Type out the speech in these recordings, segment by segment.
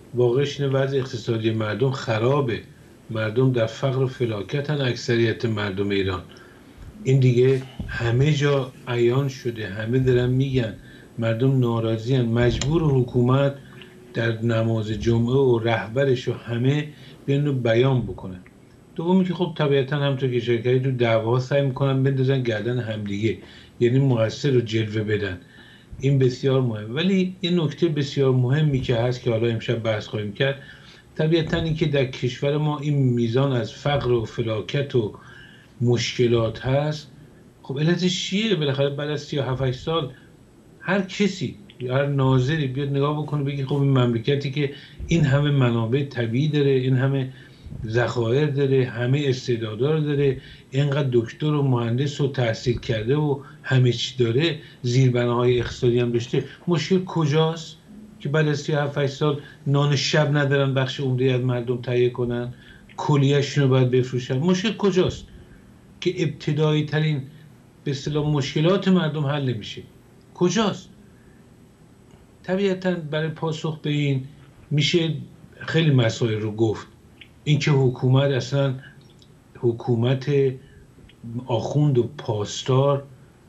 واقعش اینه وضع اقتصادی مردم خرابه، مردم در فقر و فلاکتن، اکثریت مردم ایران. این دیگه همه جا عیان شده، همه دارن میگن، مردم ناراضیان، مجبور حکومت در نماز جمعه و رهبرش و همه بیان رو بیان بکنن. دومی که خب طبیعتا همونطور که شرکتی تو دعوا سعی میکنن بندازن گردن همدیگه، یعنی مقصر رو جلوه بدن. این بسیار مهم. ولی یه نکته بسیار مهمی که هست که حالا امشب بحث خواهیم کرد، طبیعتا این که در کشور ما این میزان از فقر و فلاکت و مشکلات هست. خب علتش چیه؟ بالاخره بعد از 37 سال هر کسی، هر ناظری بیاد نگاه بکنه بگه خب این مملکتی که این همه منابع طبیعی داره، این همه ذخایر داره، همه استعدادا رو داره، اینقدر دکتر و مهندس و تحصیل کرده و همه چی داره، زیربناهای اقتصادی هم داشته، مشکل کجاست که بعد از 37 سال نان شب ندارن بخش عمده از مردم تهیه کنن، کلیه‌شون رو باید بفروشن؟ مشکل کجاست که ابتدایی ترین به اصطلاح مشکلات مردم حل نمیشه؟ کجاست؟ طبیعتا برای پاسخ به این میشه خیلی مسائل رو گفت. اینکه حکومت اصلا حکومت آخوند و پاسدار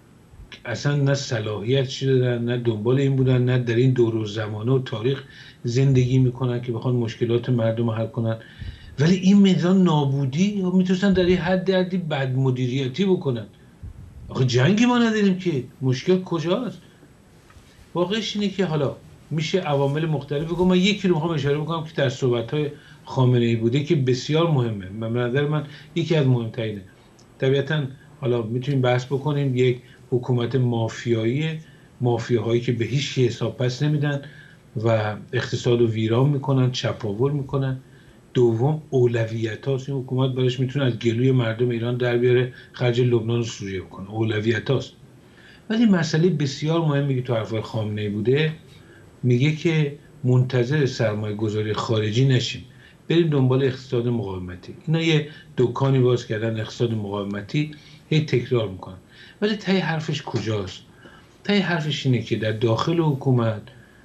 اصلا نه صلاحیت چی دارن، نه دنبال این بودن، نه در این دور و زمانه و تاریخ زندگی میکنن که بخوان مشکلات مردم رو حل کنن. ولی این میزان نابودی میتونستن در این حدی بد مدیریتی بکنن. آخه جنگی ما نداریم که، مشکل کجاست؟ واقعش اینه که حالا میشه عوامل مختلف بگم. من یکی رو میخوام اشاره بکنم که در صحبت‌های خامنه‌ای بوده که بسیار مهمه، به نظر من یکی از مهم‌ترینه. طبیعتاً حالا میتونیم بحث بکنیم یک حکومت مافیایی، مافیاهایی که به هیچ حساب پس نمیدن و اقتصاد رو ویران میکنن، چپاول میکنن. دوم اولویت هاست. این حکومت برایش میتونه از گلوی مردم ایران در بیاره، خرج لبنان و سوریه بکنه، اولویت هاست. ولی مسئله بسیار مهمی که تو حرفای خامنه‌ای بوده، میگه که منتظر سرمایه گذاری خارجی نشیم، بریم دنبال اقتصاد مقاومتی. اینا یه دکانی باز کردن اقتصاد مقاومتی، هی تکرار میکنن. ولی تای حرفش کجاست؟ تای حرفش اینه که در داخل حکومت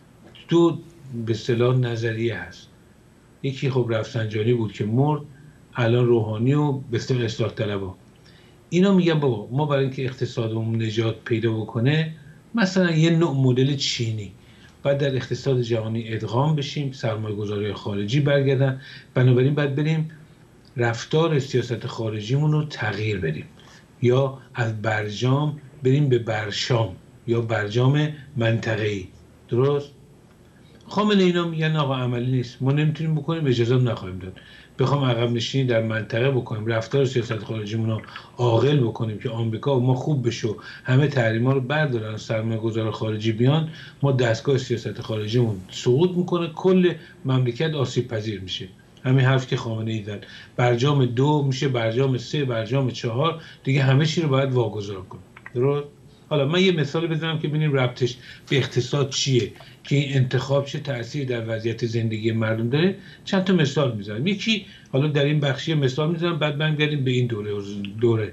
دو به اصطلاح نظریه هست. یکی خب رفسنجانی بود که مرد، الان روحانی و به اصطلاح اصلاح طلبها. اینا میگن بابا ما برای اینکه اقتصادمون نجات پیدا بکنه، مثلا یه نوع مدل چینی، بعد در اقتصاد جهانی ادغام بشیم، سرمایه گذاری خارجی برگردن، بنابراین باید بریم رفتار سیاست خارجیمون رو تغییر بدیم، یا از برجام بریم به برشام یا برجام منطقه‌ای. درست؟ خامنه اینا میگن آقا عملی نیست، ما نمیتونیم بکنیم، اجازه نخواهیم داد. بخوام عقب نشینی در منطقه بکنیم، رفتار سیاست خارجیمون رو عاقل بکنیم که آمریکا و ما خوب بشه، همه تحریما رو بردارن، سرمایه‌گذار خارجی بیان، ما دستگاه سیاست خارجیمون سقوط میکنه، کل مملکت آسیب پذیر میشه. همین حرف که خامنه ای زد، برجام 2 میشه برجام 3، برجام 4، دیگه همه چی رو باید واگذار کنیم. درست؟ حالا من یه مثال بزنم که ببینیم ربطش به اقتصاد چیه، که این انتخاب چه تأثیری در وضعیت زندگی مردم داره. چند تا مثال میزنم. یکی حالا در این بخشی مثال میزنم، بعد برگردیم به این دوره.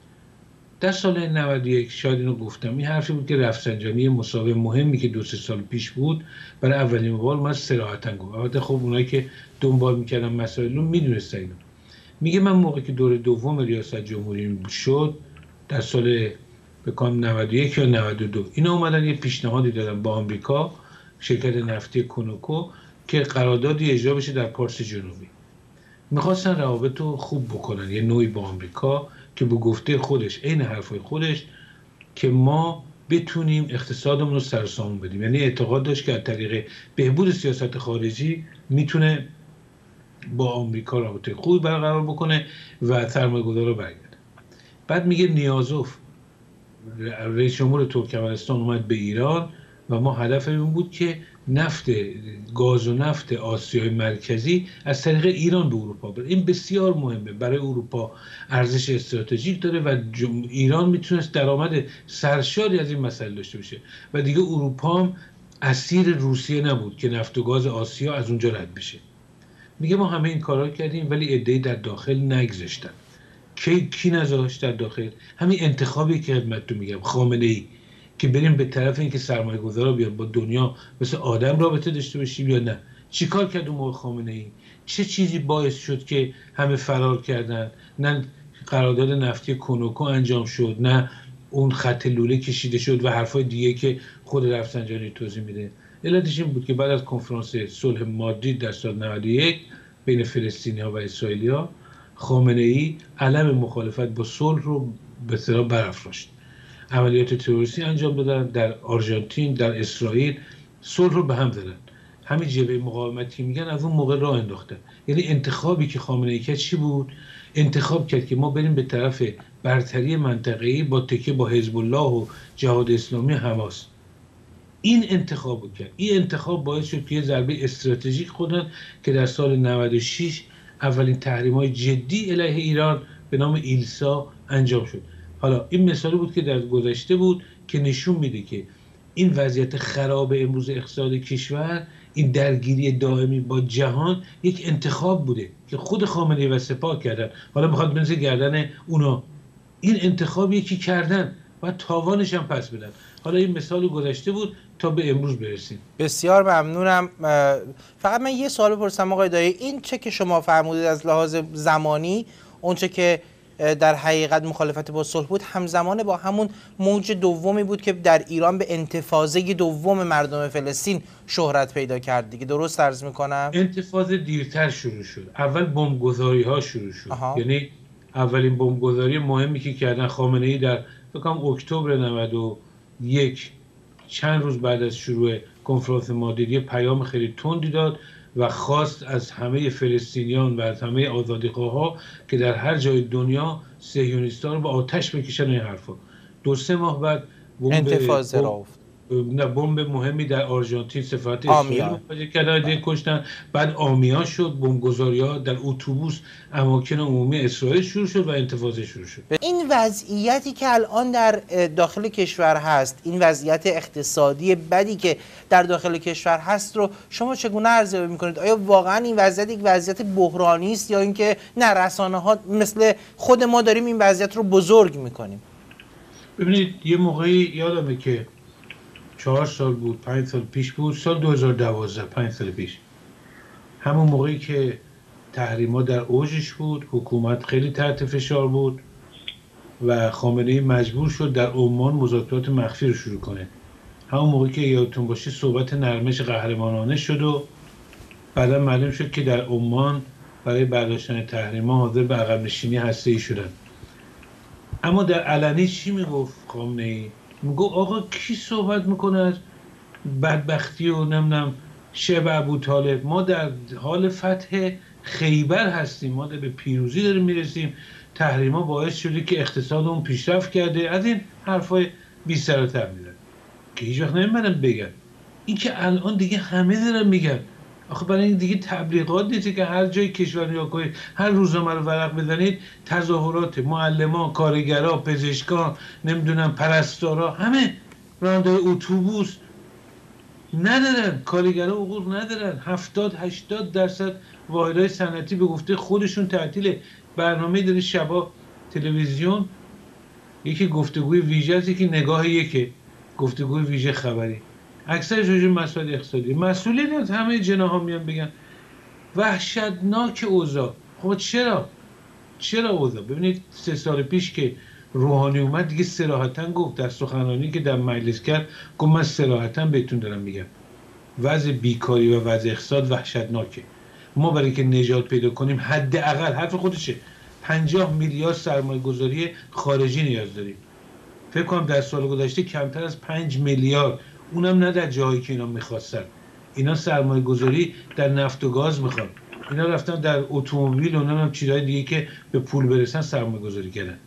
در سال 91 شاید اینو گفتم، این حرفی بود که رفسنجانی مسابقه مهمی که 2-3 سال پیش بود برای اولین بار من صراحتاً گفت. البته خب اونایی که دنبال میکردن مسائل رو میدونستن اینو. میگه من موقعی که دوره دوم ریاست جمهوری شد در سال بکنم 91 یا 92، اینا اومدن یه پیشنهادی دادن با آمریکا، شرکت نفتی کنوکو، که قراردادی اجرا بشه در پارس جنوبی. میخواستن روابط رو خوب بکنن، یه نوعی با آمریکا که به گفته خودش، عین حرفای خودش، که ما بتونیم اقتصادمون رو سر و سامون بدیم. یعنی اعتقاد داشت که از طریق بهبود سیاست خارجی میتونه با آمریکا رابطه خوبی برقرار بکنه و سرمایه‌گذارا برگردن. بعد میگه نیازوف رئیس جمهور ترکمنستان اومد به ایران و ما هدف این بود که گاز و نفت آسیای مرکزی از طریق ایران به اروپا بره. این بسیار مهمه برای اروپا، ارزش استراتژیک داره و ایران میتونست درآمد سرشاری از این مسئله داشته باشه و دیگه اروپا هم اسیر روسیه نبود که نفت و گاز آسیا از اونجا رد بشه. میگه ما همه این کارا کردیم ولی عده‌ای در داخل نگذاشتن. کی نذاشت در داخل؟ همین انتخابی که خدمتتون میگم، خامنه‌ای، که بریم به طرف اینکه سرمایه‌گذارا بیان با دنیا مثل آدم رابطه داشته باشیم یا نه. چیکار کرد اون موقع خامنه‌ای؟ چه چیزی باعث شد که همه فرار کردن؟ نه قرارداد نفتی کنوکو انجام شد، نه اون خط لوله کشیده شد و حرفای دیگه که خود رفسنجانی توضیح میده. علتش این بود که بعد از کنفرانس صلح مادرید در سال 91 بین فلسطینی‌ها و اسرائیلی‌ها، خامنه‌ای علم مخالفت با صلح رو به اصطلاح برافراشت. عملیات تروریستی انجام دادن در آرژانتین، در اسرائیل، صلح رو به هم زدن. همین جبهه مقاومتی میگن از اون موقع راه انداختن. یعنی انتخابی که خامنه‌ای کرد چی بود؟ انتخاب کرد که ما بریم به طرف برتری منطقه‌ای با تکیه با حزب الله و جهاد اسلامی حماس. این انتخاب کرد. این انتخاب باعث شد که یه ضربه استراتژیک خودن که در سال 96 اولین تحریم‌های جدی علیه ایران به نام ایلسا انجام شد. حالا این مثالی بود که در گذشته بود که نشون میده که این وضعیت خراب امروز اقتصاد کشور، این درگیری دائمی با جهان یک انتخاب بوده که خود خامنه‌ای و سپاه کردن. حالا میخواد بنزه گردن اونا. این انتخاب یکی کردن و تاوانش هم پس بدن. حالا این مثال گذشته بود تا به امروز برسیم. بسیار ممنونم. فقط من یه سوال بپرسم آقای دایی، این چه که شما فرمودید از لحاظ زمانی، اون چه که در حقیقت مخالفت با صلح بود، همزمان با همون موج دومی بود که در ایران به انتفاضه دوم مردم فلسطین شهرت پیدا کرد دیگه، درست عرض میکنم؟ انتفاضه دیرتر شروع شد. اول بمبگذاری ها شروع شد. یعنی اولین بمبگذاری مهمی که کردن خامنه‌ای در فکر کنم اکتبر 91، چند روز بعد از شروع کنفرانس مادرید، پیام خیلی تندی داد و خواست از همه فلسطینیان و از همه آزادیخواها که در هر جای دنیا صهیونیست‌ها رو با آتش بکشن. این حرفا 2-3 ماه بعد انتفاضه را افتاد. بمب مهمی در آرژانتین سفارت اسرائیل مواجه کردن، کشتن. بعد آمیان شد، بمبگذاری‌ها در اتوبوس اماکن عمومی اسرائیل شروع شد و انتفاضه شروع شد. این وضعیتی که الان در داخل کشور هست، این وضعیت اقتصادی بدی که در داخل کشور هست رو شما چگونه ارزیابی می‌کنید؟ آیا واقعا این وضعیت یک وضعیت بحرانی است یا اینکه نه، رسانه‌ها مثل خود ما داریم این وضعیت رو بزرگ می‌کنیم؟ ببینید یه موقعی یادمه که 4 سال بود، 5 سال پیش بود، سال 2012، 5 سال پیش، همون موقعی که تحریما در اوجش بود، حکومت خیلی تحت فشار بود و خامنه‌ای مجبور شد در عمان مذاکرات مخفی رو شروع کنه. همون موقعی که یادتون باشه صحبت نرمش قهرمانانه شد و بعدا معلوم شد که در عمان برای برداشتن تحریما حاضر به عقب نشینی هسته‌ای شدن. اما در علنی چی میگفت خامنه‌ای؟ میگفت آقا کی صحبت میکنه از بدبختی و نمیدونم شب ابوطالب؟ ما در حال فتح خیبر هستیم، ما به پیروزی داریم میرسیم، تحریما باعث شده که اقتصادمون پیشرفت کرده. از این حرفای بی سر و ته میزنن که هیچ وقت نمیدونم بگن. این که الان دیگه همه دارن میگن. آخه برای این دیگه تبلیغات نیست که هر جای کشور نگاه کنید، هر روزنامه رو ورق بزنید، تظاهرات معلمان، کارگرا، پزشکان، نمیدونم پرستارا، همه راننده اتوبوس ندارن، کارگرا حقوق ندارن. 70-80% واحدهای صنعتی به گفته خودشون تعطیل. برنامه داره شبا تلویزیون، یکی گفتگوی ویژه است، یکی نگاه یکه گفتگوی ویژه خبری، اکثرش راجع به مسائل اقتصادی. مسئولین از همه جناح‌ها میان بگن وحشتناک اوضاع. خب چرا اوضاع؟ ببینید 3 سال پیش که روحانی اومد دیگه صراحتاً گفت در سخنرانی که در مجلس کرد، گفت من صراحتاً بهتون دارم میگم وضع بیکاری و وضع اقتصاد وحشتناکه. ما برای که نجات پیدا کنیم حداقل، حرف خودشه، 50 میلیارد سرمایه گذاری خارجی نیاز داریم. فکر کنم در سال گذشته کمتر از 5 میلیارد، اونم نه در جایی که اینا میخواستن. اینا سرمایه گذاری در نفت و گاز میخوان، اینا رفتن در اتومبیل و نمیدونم چیزای دیگه که به پول برسن سرمایه گذاری کردن.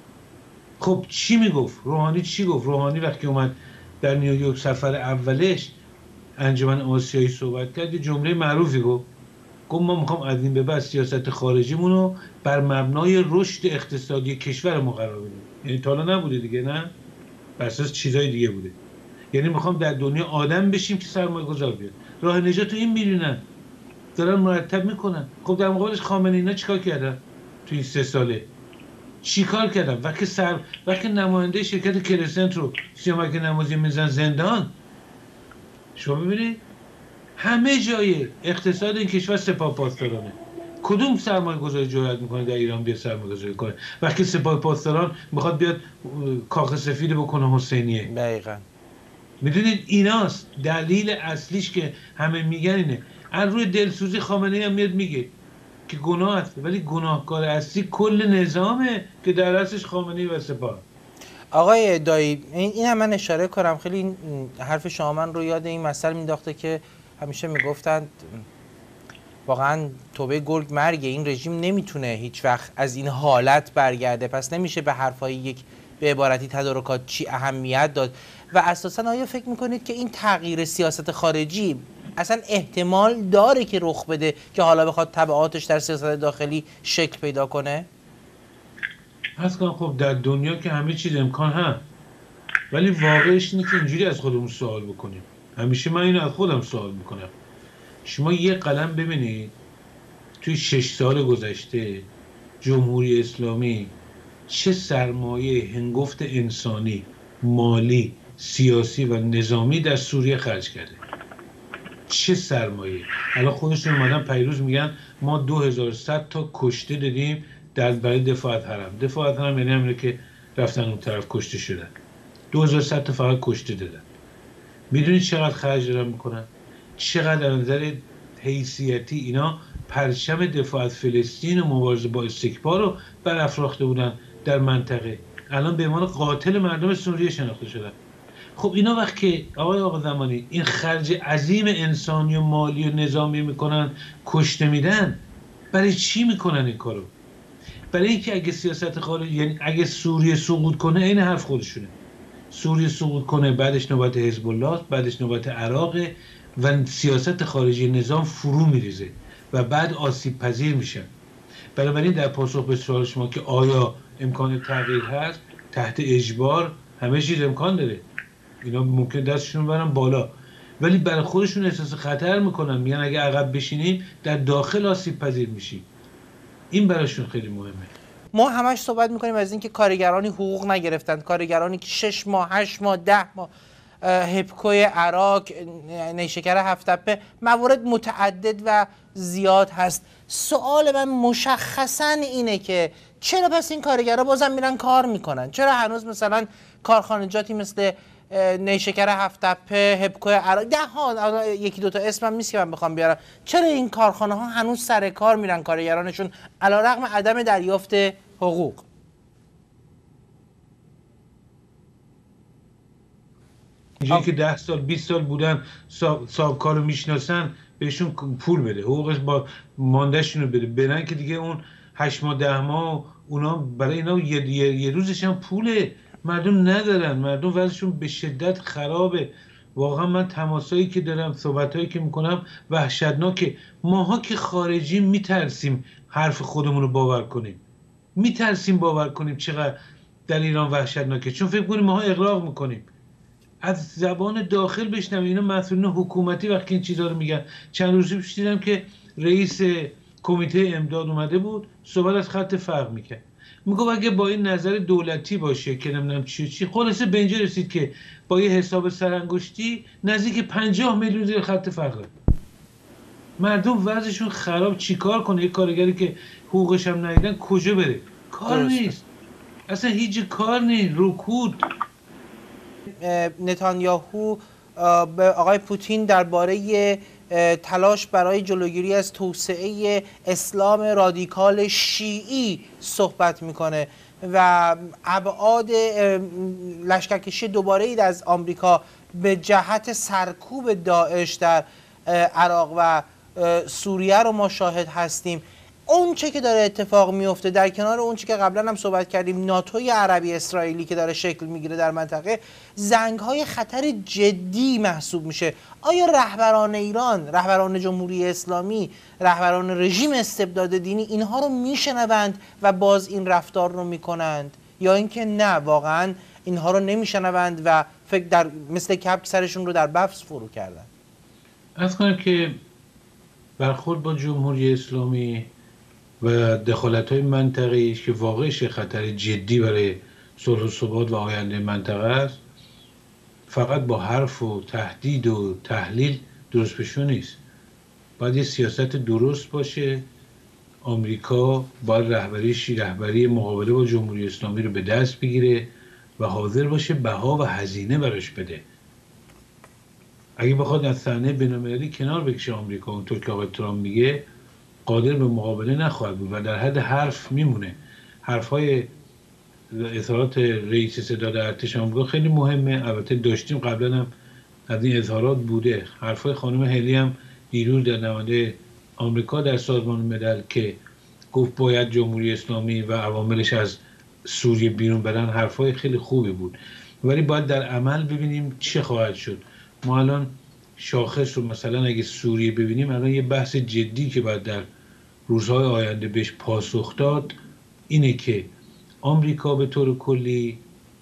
خب چی میگفت روحانی؟ چی گفت روحانی وقتی اومد در نیویورک سفر اولش انجمن آسیایی صحبت کرد؟ یه جمله معروفی گفت ما میخوام از این به بعد سیاست خارجیمون رو بر مبنای رشد اقتصادی کشورمون قرار بدیم. یعنی تا حالا نبوده دیگه، نه، بر اساس چیزای دیگه بوده. یعنی میخوام در دنیا آدم بشیم که سرمایه گذار بیاد. راه نجات رو این می‌بینن، دارن مرتب میکنن. خب در مقابلش خامنه‌ای اینا چیکار کردن تو این 3 ساله؟ چیکار کردن؟ وقتی نماینده شرکت کرسنت رو سیامک نمازی میزن زندان، شما ببینید همه جای اقتصاد این کشور سپاه پاسدارانه. کدوم سرمایه گذاری جرأت میکنه در ایران بیاد سرمایه گذاری کنه وقتی سپاه پاسداران میخواد بیاد کاخ سفید بکنه حسینیه؟ دقیقاً. میدونید ایناست دلیل اصلیش که همه میگن اینه. از روی دلسوزی خامنه‌ای هم میاد میگه که گناه است، ولی گناهکار اصلی کل نظامه که در رأسش خامنه‌ای و سپاه. آقای دایی این هم من اشاره کنم، خیلی این حرف شما من رو یاد این مسئله مینداخته که همیشه میگفتند واقعا توبه گرگ مرگه، این رژیم نمیتونه هیچ وقت از این حالت برگرده، پس نمیشه به حرفای یک به عبارتی تدارکات چی اهمیت داد. و اساسا آیا فکر میکنید که این تغییر سیاست خارجی اصلا احتمال داره که رخ بده که حالا بخواد تبعاتش در سیاست داخلی شکل پیدا کنه؟ هست کنم خب در دنیا که همه چیز امکان هست، ولی واقعش اینه که اینجوری از خودمون سوال بکنیم. همیشه من اینو از خودم سوال میکنم. شما یه قلم ببینید توی 6 سال گذشته جمهوری اسلامی چه سرمایه هنگفت انسانی، مالی، سیاسی و نظامی در سوریه خرج کرده. چه سرمایه. الان خودشون اومدن پیروز میگن ما 2100 تا کشته دادیم برای دفاع از حرم. دفاع از حرم یعنی همینه که رفتن اون طرف کشته شدن. 2100 تا فقط کشته دادن. میدونید چقدر خرج دارن میکنن؟ چقدر از نظر حیثیتی اینا پرچم دفاع از فلسطین و مبارزه با استکبار رو برافراخته بودن در منطقه. الان به عنوان قاتل مردم سوریه شناخته شدن. خب اینا وقتی آقا زمانی این خرج عظیم انسانی و مالی و نظامی میکنن، کشته میدن، برای چی میکنن این کارو؟ برای اینکه اگه سیاست خارجی، یعنی اگه سوریه سقوط کنه، این حرف خودشونه، سوریه سقوط کنه بعدش نوبت حزب الله، بعدش نوبت عراق و سیاست خارجی نظام فرو میریزه و بعد آسیب پذیر میشن. بنابراین در پاسخ به سوال شما که آیا امکان تغییر هست، تحت اجبار همه چیز امکان داره. اینا ممکن دستشون برن بالا، ولی برای خودشون احساس خطر میکنن، میگن اگه عقب بشینیم در داخل آسیب پذیر میشیم. این براشون خیلی مهمه. ما همش صحبت میکنیم از اینکه کارگرانی حقوق نگرفتند، کارگرانی که 6 ماه 8 ماه 10 ماه، هپکوی عراق، نیشکر هفت‌تپه، موارد متعدد و زیاد هست. سوال من مشخصا اینه که چرا پس این کارگرها بازم میرن کار میکنن؟ چرا هنوز مثلا کارخانجاتی مثل نیشکر هفت‌تپه، هپکوی عراق، ده ها یکی دوتا اسمم نیست که من بخوام بیارم، چرا این کارخانه ها هنوز سر کار میرن کارگرانشون علیرغم عدم دریافت حقوق؟ اینجایی که 10 سال 20 سال بودن صاحب کارو میشناسن، بهشون پول بده، حقوقش با ماندهشون رو بده، برن که دیگه اون 8 ماه 10 ماه اونا برای اینا یه روزش هم پوله. مردم ندارن، مردم وضعشون به شدت خرابه. واقعا من تماسایی که دارم، صحبتایی که میکنم وحشتناکه. ماها که خارجی میترسیم حرف خودمون رو باور کنیم، میترسیم باور کنیم چقدر در ایران وحشتناکه، چون فکر کنیم ماها اغراق میکنیم. از زبان داخل بشنویم. اینا مسئولین حکومتی وقتی این چیزا رو میگن. چند روز پیش دیدم که رئیس کمیته امداد اومده بود، صحبت از خط فقر میکرد، میگه اگه با این نظر دولتی باشه که نمیدونم چی خلاصه به اینجا رسید که با یه حساب سرانگشتی نزدیک 50 میلیون زیر خط فقره. مردم وضعشون خراب، چیکار کنه؟ یه کارگری که حقوقش هم ندیدن کجا بره؟ کار نیست، اصلا هیچ کار نیست، رکود. نتانیاهو به آقای پوتین درباره تلاش برای جلوگیری از توسعه اسلام رادیکال شیعی صحبت میکنه و ابعاد لشکرکشی دوباره‌ای از آمریکا به جهت سرکوب داعش در عراق و سوریه رو ما شاهد هستیم. اون چه که داره اتفاق میفته در کنار اون چه که قبلا هم صحبت کردیم، ناتوی عربی اسرائیلی که داره شکل میگیره در منطقه، زنگ‌های خطر جدی محسوب میشه. آیا رهبران ایران، رهبران جمهوری اسلامی، رهبران رژیم استبداد دینی اینها رو میشنوند و باز این رفتار رو میکنند، یا اینکه نه واقعا اینها رو نمیشنوند و فکر در مثل کبک سرشون رو در بفت فرو کردن؟ از کنم که برخورد با جمهوری اسلامی و دخالت‌های منطقه‌ای که واقعش خطر جدی برای صلح و ثبات و آینده منطقه است، فقط با حرف و تهدید و تحلیل درست پیشو نیست. باید یه سیاست درست باشه. آمریکا باید رهبری مقابله با جمهوری اسلامی رو به دست بگیره و حاضر باشه بها و هزینه براش بده. اگه بخواد از صحنه بین‌المللی کنار بکشه آمریکا، اونطور که آقای ترامپ میگه، قادر به مقابله نخواهد بود و در حد حرف میمونه. حرفهای اظهارات رئیس ستاد ارتش آمریکا خیلی مهمه. البته داشتیم قبلا هم از این اظهارات بوده. حرفهای خانم هلی هم دیروز در نماینده آمریکا در سازمان ملل که گفت باید جمهوری اسلامی و عواملش از سوریه بیرون برن، حرفای خیلی خوبی بود. ولی باید در عمل ببینیم چه خواهد شد. ما الان شاخص رو مثلا اگه سوریه ببینیم، الان یه بحث جدی که باید در روزهای آینده بهش پاسخ داد اینه که آمریکا به طور کلی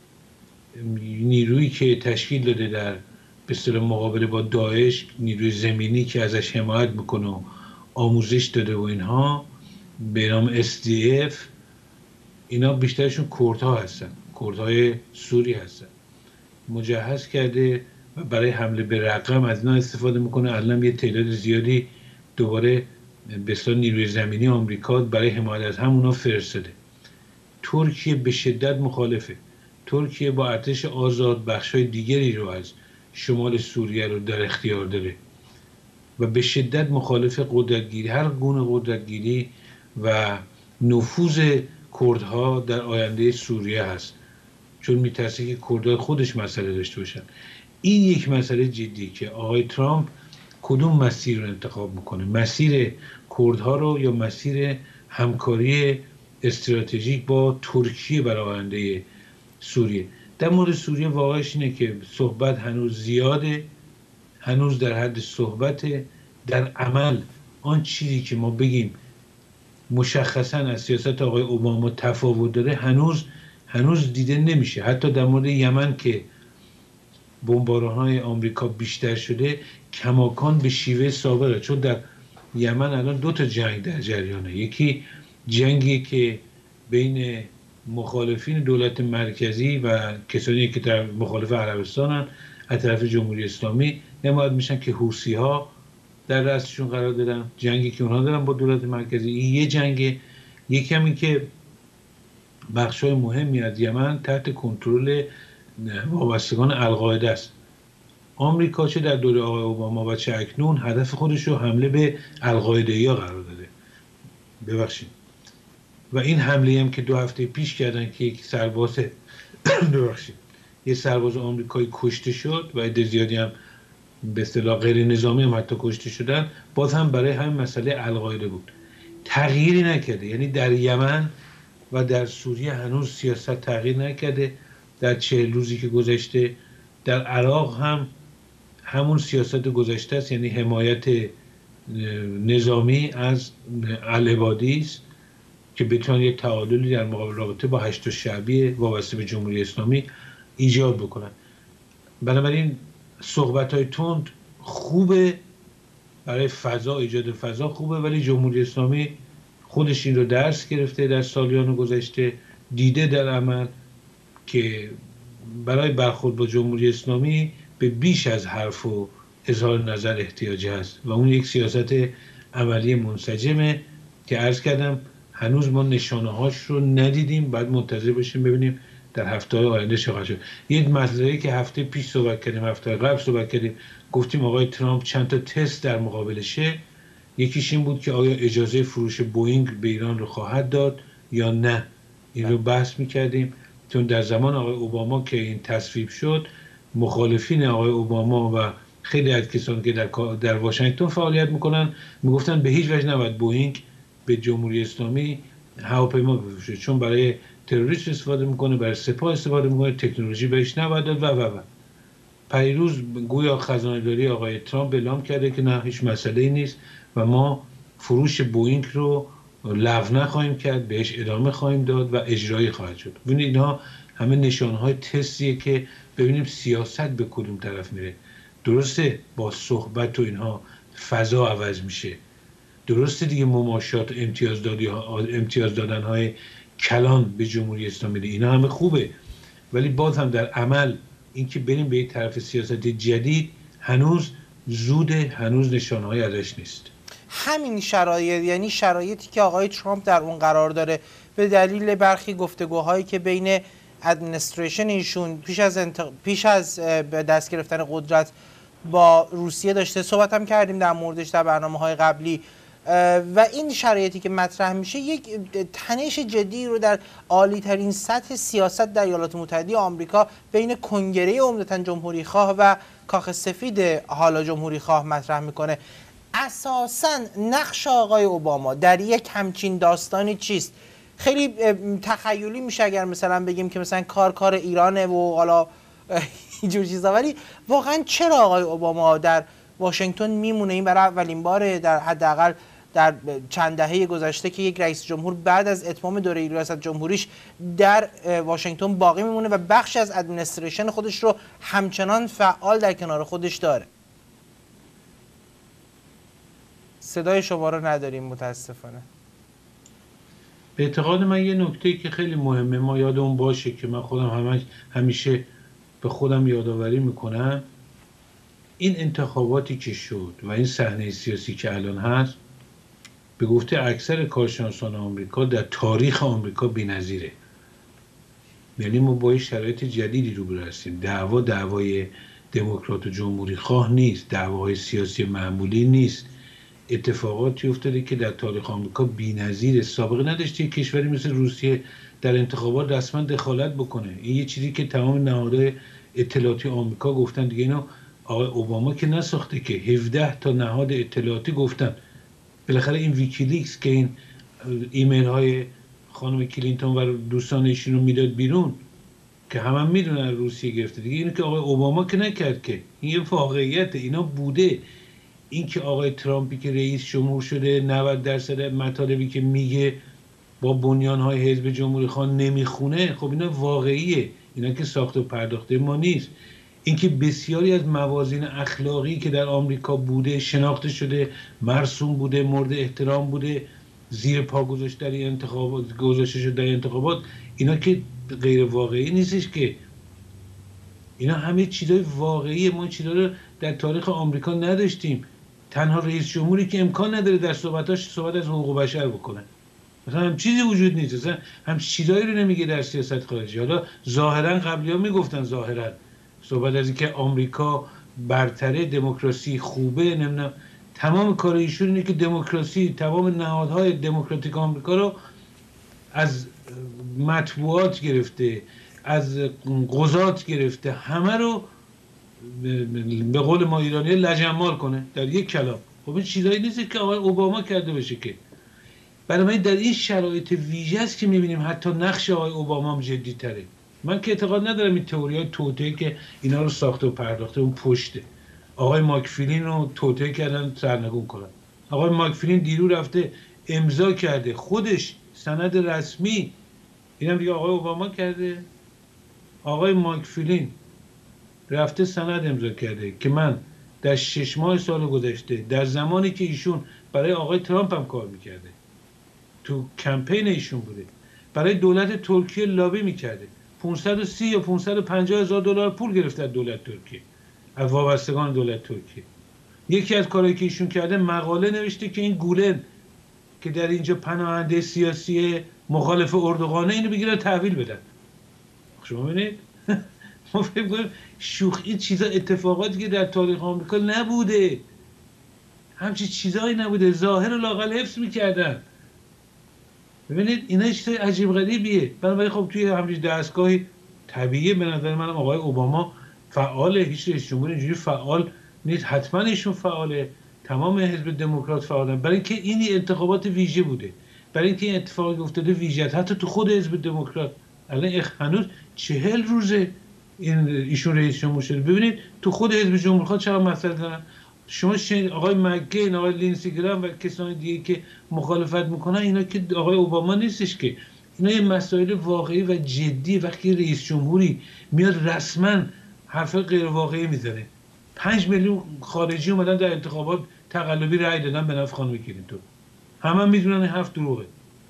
نیرویی که تشکیل داده در به اصطلاح مقابله با داعش، نیروی زمینی که ازش حمایت میکنه و آموزش داده و اینها به نام SDF، اینا بیشترشون کردها هستن، کردهای سوری هستن، مجهز کرده و برای حمله به رقم از اینا استفاده میکنه. الان یه تعداد زیادی دوباره به اصطلاح نیروی زمینی آمریکا برای حمایت از همونا فرستاده. ترکیه به شدت مخالفه. ترکیه با ارتش آزاد بخشای دیگری رو از شمال سوریه رو در اختیار داره و به شدت مخالف قدرتگیری، هر گونه قدرتگیری و نفوذ کردها در آینده سوریه هست، چون میترسه که کردها خودش مسئله داشته باشن. این یک مسئله جدی که آقای ترامپ کدوم مسیر رو انتخاب میکنه، مسیر کردها رو یا مسیر همکاری استراتژیک با ترکیه برای آینده سوریه. در مورد سوریه واقعش اینه که صحبت هنوز زیاده، هنوز در حد صحبته. در عمل آن چیزی که ما بگیم مشخصا از سیاست آقای اوباما تفاوت داره هنوز دیده نمیشه. حتی در مورد یمن که بمباران‌های آمریکا بیشتر شده، کماکان به شیوه سابقه، چون در یمن الان 2 تا جنگ در جریانه. یکی جنگی که بین مخالفین دولت مرکزی و کسانی که در مخالف عربستانن از طرف جمهوری اسلامی حمایت میشن که حوثی‌ها در رأسشون قرار دارن، جنگی که اونها دارن با دولت مرکزی. این یه جنگ. یکی هم این که بخشای مهمی از یمن تحت کنترل وابستگان القاعده است. آمریکا چه در دوره آقای اوباما و چه اکنون هدف خودش رو حمله به القاعده‌ای‌ها قرار داده. ببخشید. و این حمله هم که 2 هفته پیش کردن که یک سرباز یه سرباز آمریکایی کشته شد و عده زیادی هم به اصطلاح غیر نظامی هم حتی کشته شدن، باز هم برای همین مسئله القاعده بود. تغییری نکرده. یعنی در یمن و در سوریه هنوز سیاست تغییر نکرده. در 40 روزی که گذشته در عراق هم همون سیاست گذشته است، یعنی حمایت نظامی از العبادی است که بتونن یک تعادلی در مقابل رابطه با هشت شعبی وابسته به جمهوری اسلامی ایجاد بکنن. بنابراین صحبت‌های تند خوبه برای فضا، ایجاد فضا خوبه، ولی جمهوری اسلامی خودش این رو درس گرفته در سالیان گذشته، دیده در عمل که برای برخورد با جمهوری اسلامی به بیش از حرف و اظهار نظر احتیاج هست و اون یک سیاست عملی منسجمه که عرض کردم هنوز ما نشانه‌هاش رو ندیدیم. باید منتظر باشیم ببینیم در هفته‌های آینده چه خواهد شد. یک مسئله که هفته پیش صحبت کردیم، هفته قبل صحبت کردیم، گفتیم آقای ترامپ چند تا تست در مقابلشه. یکیش این بود که آیا اجازه فروش بوئینگ به ایران رو خواهد داد یا نه. این رو بحث می‌کردیم، چون در زمان آقای اوباما که این تصویب شد، مخالفین آقای اوباما و خیلی از کسانی که در واشنگتن فعالیت میکنن میگفتن به هیچ وجه نباید بوئینگ به جمهوری اسلامی هواپیما بفروشه، چون برای تروریست استفاده میکنه، برای سپاه استفاده میکنه، تکنولوژی بهش نباید داد و پیروز گویا خزانه‌داری آقای ترامپ اعلام کرده که نه، هیچ مسئله‌ای نیست و ما فروش بوئینگ رو لغو نخواهیم کرد، بهش ادامه خواهیم داد و اجرایی خواهد شد. ببینید اینها همه نشانهای تستیه که ببینیم سیاست به کدوم طرف میره. درسته با صحبت و اینها فضا عوض میشه، درسته دیگه مماشات امتیاز دادنهای کلان به جمهوری اسلامی ده. اینا همه خوبه، ولی باز هم در عمل اینکه بریم به یک طرف سیاست جدید هنوز زوده، هنوز نشانه‌ای ازش نیست. همین شرایط، یعنی شرایطی که آقای ترامپ در اون قرار داره به دلیل برخی گفتگوهایی که بین ادمنستریشن ایشون پیش از به دست گرفتن قدرت با روسیه داشته، صحبت هم کردیم در موردش در برنامه‌های قبلی، و این شرایطی که مطرح میشه یک تنش جدی رو در عالی ترین سطح سیاست در ایالات متحده آمریکا بین کنگره عمدتاً جمهوری خواه و کاخ سفید حالا جمهوری خواه مطرح میکنه. اساساً نقش آقای اوباما در یک همچین داستانی چیست؟ خیلی تخیلی میشه اگر مثلا بگیم که مثلا کار ایرانه و حالا اینجور چیزا، ولی واقعا چرا آقای اوباما در واشنگتن میمونه؟ این برای اولین باره در حداقل در چند دهه گذشته که یک رئیس جمهور بعد از اتمام دوره ریاست جمهوریش در واشنگتن باقی میمونه و بخش از ادمنستریشن خودش رو همچنان فعال در کنار خودش داره. صدای شما رو نداریم متاسفانه. به اعتقاد من یه نکته که خیلی مهمه ما یادمون باشه که من خودم همیشه به خودم یادآوری میکنم، این انتخاباتی که شد و این صحنه سیاسی که الان هست به گفته اکثر کارشناسان آمریکا در تاریخ آمریکا بی‌نظیره. یعنی ما با شرایط جدیدی روبرو هستیم. دعوای دموکرات و جمهوری خواه نیست، دعواهای سیاسی معمولی نیست. اتفاقاتی افتاده که در تاریخ آمریکا بی‌نظیره. سابقه نداشته کشوری مثل روسیه در انتخابات رسما دخالت بکنه. این یه چیزی که تمام نهادهای اطلاعاتی آمریکا گفتن دیگه. اینو آقای اوباما که نساخته که 17 تا نهاد اطلاعاتی گفتن. بالاخره این ویکیلیکس که این ایمیل های خانم کلینتون و دوستان ایشون رو میداد بیرون که همه میدونن روسیه گرفته دیگه، اینو که آقای اوباما که نکرد که، این یه واقعیت، اینا بوده. این که آقای ترامپی که رئیس جمهور شده 90% مطالبی که میگه با بنیانهای حزب جمهوری خواه نمیخونه، خب اینا واقعیه، اینا که ساخت و پرداخته ما نیست. اینکه بسیاری از موازین اخلاقی که در آمریکا بوده شناخته شده، مرسوم بوده، مورد احترام بوده، زیر پا گذاشته در انتخابات، گذاشته شده در انتخابات، اینا که غیر واقعی نیستش که. اینا همه چیزای واقعیه. ما چیزا رو در تاریخ آمریکا نداشتیم. تنها رئیس جمهوری که امکان نداره در صحبتاش صحبت از حقوق بشر بکنه، مثلا هم چیزی وجود نیست، مثلا هم چیزایی رو نمیگه در سیاست خارجی. حالا ظاهرا قبلی‌ها میگفتن ظاهرا صحبت از اینکه آمریکا برتره، دموکراسی خوبه، نمیدونم. تمام کار ایشون اینه که دموکراسی، تمام نهادهای دموکراتیک آمریکا رو از مطبوعات گرفته، از قضات گرفته، همه رو به قول ما ایرانی لجنمال کنه در یک کلام. خب این چیزایی نیست که آقای اوباما کرده باشه که. برای من در این شرایط ویژه است که میبینیم حتی نقش آقای اوباما هم جدی تره. من که اعتقاد ندارم این تئوری‌های توطئه که اینا رو ساخته و پرداخته اون پشته. آقای ماکفیلین رو توطئه کردن سرنگون کنن. آقای ماکفیلین دیرو رفته امضا کرده خودش سند رسمی، اینم دیگه آقای اوباما کرده. آقای ماکفیلین رفته سند امضا کرده که من در 6 ماه سال گذشته، در زمانی که ایشون برای آقای ترامپ هم کار میکرده، تو کمپین ایشون بوده، برای دولت ترکیه لابی میکرده، 530 یا 550 هزار دلار پول گرفته از دولت ترکیه، از وابستگان دولت ترکیه. یکی از کارهایی که ایشون کرده مقاله نوشته که این گولن که در اینجا پناهنده سیاسی مخالف اردوغانه، اینو بگیرن تحویل بدن. شما ببینید ما فکر کنیم شوخی، چیزا اتفاقاتی که در تاریخ آمریکا نبوده، همچین چیزایی نبوده، ظاهر و لااقل حفظ میکردن. ببینید اینا چیزای عجیب غریبیه. بنابراین خب توی همین دستگاهی طبیعیه به نظر من آقای اوباما فعاله، هیچ رئیس جمهور اینجوری فعال نیست. حتما ایشون فعاله، تمام حزب دموکرات فعالن، برای اینکه این انتخابات ویژه بوده، برای اینکه این اتفاقی افتاده ویژه. حتی تو خود حزب دموکرات الان هنوز 40 روزه این ایشون رئیس جمهور شده. ببینید تو خود حزب جمهوری خواه چقدر مسئله دارن. شما آقای مکین، آقای لینسی گرام و کسان دیگه که مخالفت میکنن، اینا که آقای اوباما نیستش که. اینا یه مسائل واقعی و جدی. وقتی رئیس جمهوری میاد رسما حرف غیر واقعی میزنه، 5 میلیون خارجی اومدن در انتخابات تقلبی رأی دادن به نفع خانم کلینتون، همه میدونن این حرف دروغه.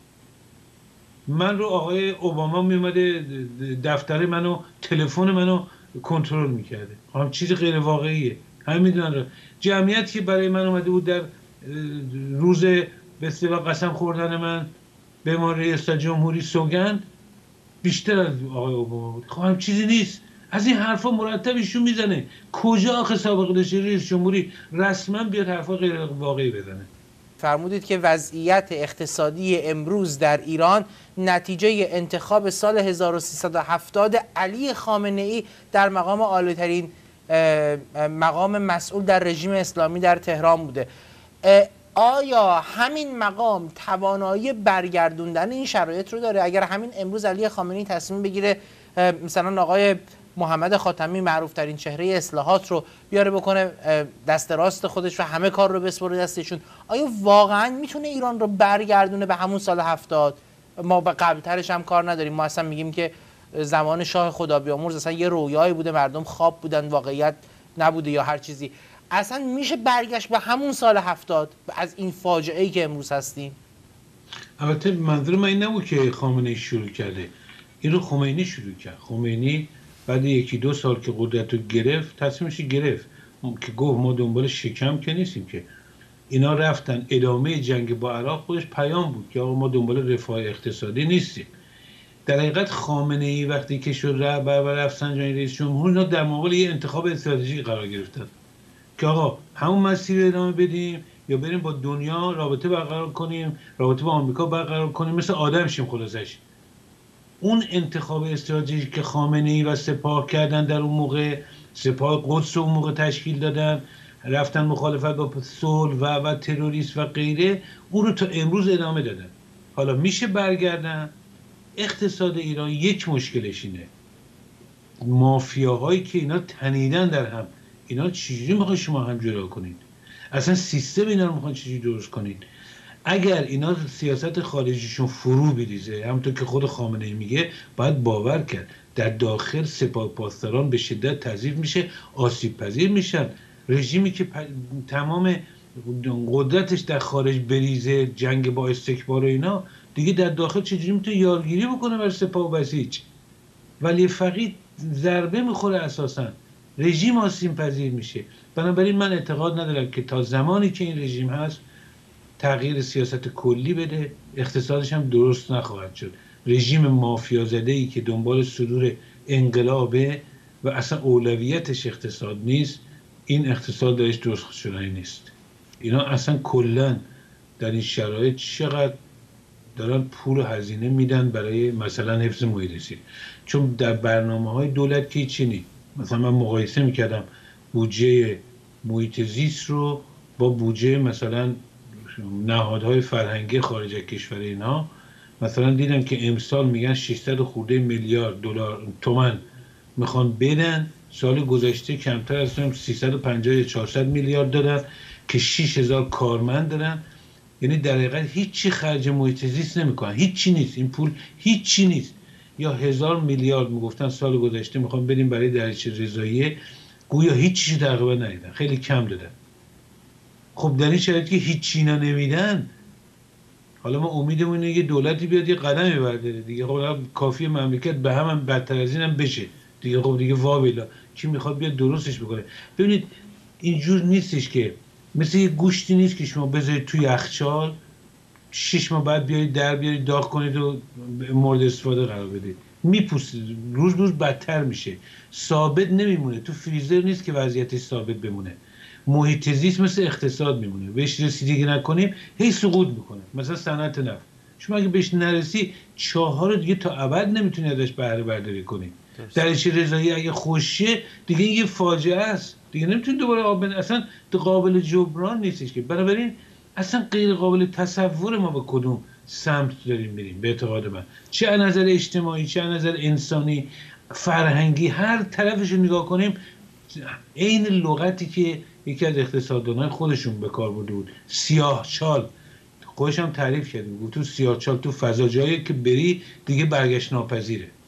من رو آقای اوباما میومده دفتر منو، تلفن منو کنترل میکرده، هم چیز غیر واقعیه. همه میدونن. جمعیتی که برای من اومده بود در روز به اصطلاح قسم خوردن من به عنوان ریاست جمهوری سوگند بیشتر از آقای اوباما بود. خب هم چیزی نیست. از این حرفا مرتب ایشون میزنه. کجا آخه سابقه داشته رئیس جمهوری رسما بیاد حرفا غیر واقعی بزنه؟ فرمودید که وضعیت اقتصادی امروز در ایران نتیجه انتخاب سال 1370 علی خامنه ای در مقام عالی‌ترین مقام مسئول در رژیم اسلامی در تهران بوده. آیا همین مقام توانایی برگردوندن این شرایط رو داره؟ اگر همین امروز علی خامنه ای تصمیم بگیره مثلا آقای محمد خاتمی معروف ترین چهره اصلاحات رو بیاره بکنه دست راست خودش و همه کار رو بسپره دستشون، آیا واقعا میتونه ایران رو برگردونه به همون سال 70؟ ما به قبلترش هم کار نداریم. ما اصلا میگیم که زمان شاه خدا بیامرز اصلا یه رویایی بوده، مردم خواب بودن، واقعیت نبوده یا هر چیزی. اصلا میشه برگشت به همون سال 70 از این فاجعه‌ای که امروز هستیم؟ البته منظور من این نبود که خامنه ای شروع کرده، این رو خمینی شروع کرد. خمینی بعد 1-2 سال که قدرت رو گرفت تصمیمش گرفت که گفت ما دنبال شکم که نیستیم، که اینا رفتن ادامه جنگ با عراق خودش پیام بود که آقا ما دنبال رفاه اقتصادی نیستیم. در حقیقت خامنه ای وقتی که شد رهبر و رفسنجانی رئیس جمهور، اینا در مقابل یه انتخاب استراتژیک قرار گرفتن که آقا همون مسیر ادامه بدیم یا بریم با دنیا رابطه برقرار کنیم، رابطه با آمریکا برقرار کنیم، مثل آدم شیم. خلاصش اون انتخاب استراتژیک که خامنه ای و سپاه کردن در اون موقع، سپاه قدس رو اون موقع تشکیل دادن، رفتن مخالفت با صلح و تروریست و غیره، اون رو تا امروز ادامه دادن. حالا میشه برگردن؟ اقتصاد ایران یک مشکلش اینه، مافیاهایی که اینا تنیدن در هم، اینا چجوری میخواد شما هم جدا کنید؟ اصلا سیستم اینا رو میخواد چجوری درست کنید؟ اگر اینا سیاست خارجیشون فرو بریزه، همونطور که خود خامنه ای میگه، باید باور کرد در داخل سپاه پاسداران به شدت تضعیف میشه، آسیب پذیر میشن. رژیمی که تمام قدرتش در خارج بریزه، جنگ با استکبار و اینا، دیگه در داخل چجوری میتونه یارگیری بکنه بر سپاه و بسیج؟ ولی فقید ضربه میخوره، اساسا رژیم آسیب پذیر میشه. بنابراین من اعتقاد ندارم که تا زمانی که این رژیم هست تغییر سیاست کلی بده، اقتصادش هم درست نخواهد شد. رژیم مافیا زده ای که دنبال صدور انقلابه و اصلا اولویتش اقتصاد نیست، این اقتصاد درش درست شدنی نیست. اینا اصلا کلا در این شرایط چقدر دارن پول و هزینه میدن برای مثلا حفظ محیط زیست، چون در برنامه‌های دولت که چی نیست. مثلا من مقایسه میکردم بودجه محیط زیست رو با بودجه مثلا نهادهای فرهنگی خارج از کشور اینا، مثلا دیدم که امسال میگن 600 خورده میلیارد دلار تومان میخوان بدن، سال گذشته کمتر از 350 یا 400 میلیارد دادن که 6000 کارمند دارن. یعنی در حقیقت هیچی خرج محیط زیست نمیکنن، هیچی نیست، این پول هیچی نیست. یا 1000 میلیارد میگفتن سال گذشته میخوان بدیم برای دریچه رضاییه، گویا هیچی تقریبا ندیدن، خیلی کم دادن. خب در این شرایطی که هیچی اینا نمیدن، حالا ما امیدمون اینه یه دولتی بیاد یه قدمی برداره دیگه. خب کافیه مملکت به هم بدتر از اینم بشه دیگه. خب دیگه واویلا کی میخواد بیاد درستش بکنه؟ ببینید اینجور نیستش که مثل یه گوشتی نیست که شما بذارید توی یخچال 6 ماه بعد بیایید در بیارید داغ کنید و مورد استفاده قرار بدید، میپوسید، روز روز بدتر میشه، ثابت نمیمونه. تو فریزر نیست که وضعیتش ثابت بمونه. محیط زیست مثل اقتصاد میمونه، بهش رسیدگی نکنیم هی سقوط میکنه. مثلا صنعت نفت، شما اگه بهش نرسی چاه‌ها رو دیگه تا ابد نمیتونی ازش بهره برداری کنی. دریچه رضایی اگه خوشه دیگه یه فاجعه است، دیگه نمیتونی دوباره آب بدی، اصلا قابل جبران نیستش که. بنابراین اصلا غیر قابل تصور ما به کدوم سمت داریم میریم به اعتقاد من، چه از نظر اجتماعی، چه از نظر انسانی، فرهنگی، هر طرفش رو نگاه کنیم عین لغتی که یکی از اقتصاددانان خودشون به کار برده بود، سیاه چال. خودش هم تعریف کرده بود تو سیاه چال تو فضا جایی که بری دیگه برگشت ناپذیره.